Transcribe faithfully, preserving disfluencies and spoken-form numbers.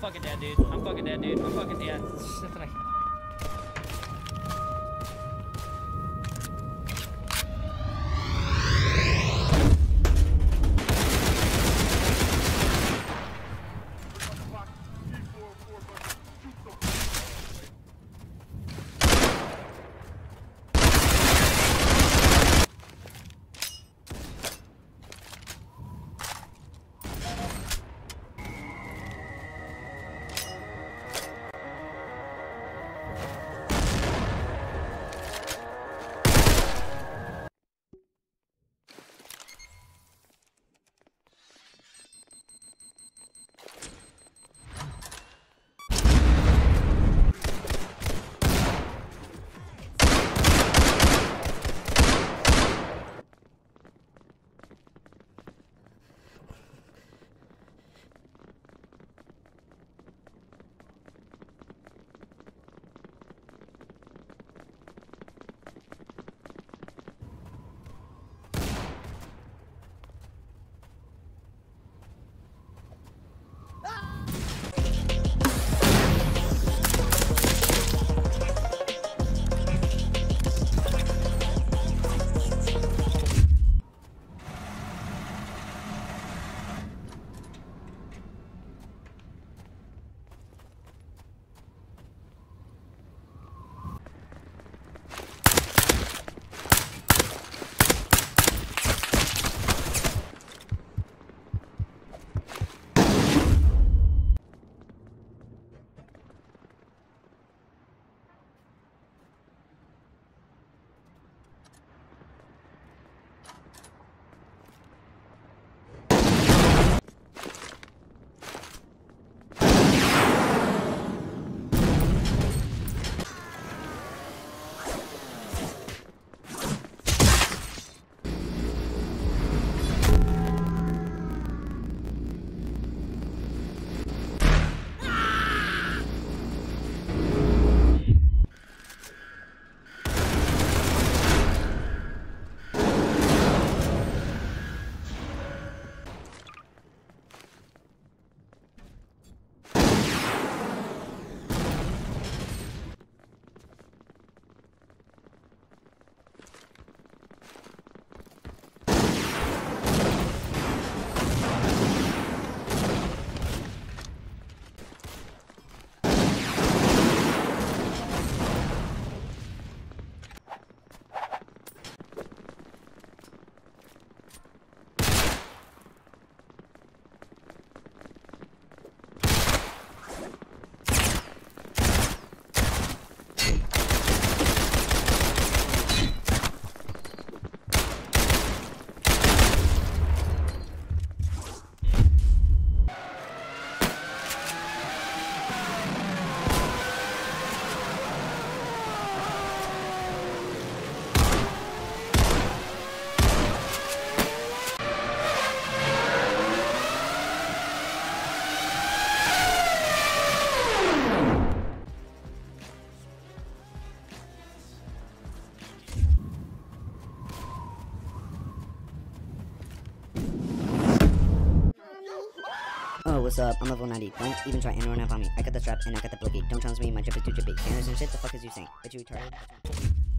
fucking dead, dude. I'm fucking dead, dude. I'm fucking yeah. Shit that I. Oh, what's up? I'm level ninety. Don't even try and run up on me. I got the strap and I got the blicky. Don't challenge me, my drip is too drippy. Canners and shit, the fuck is you saying? Bitch, you retarded?